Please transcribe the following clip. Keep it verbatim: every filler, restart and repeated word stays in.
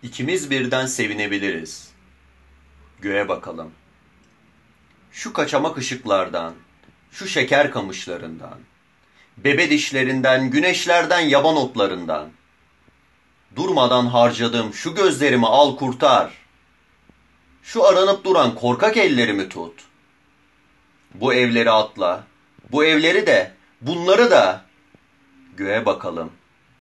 İkimiz birden sevinebiliriz. Göğe bakalım. Şu kaçamak ışıklardan, şu şeker kamışlarından, bebe dişlerinden, güneşlerden, yaban otlarından. Durmadan harcadım şu gözlerimi al kurtar. Şu aranıp duran korkak ellerimi tut. Bu evleri atla, bu evleri de, bunları da. Göğe bakalım.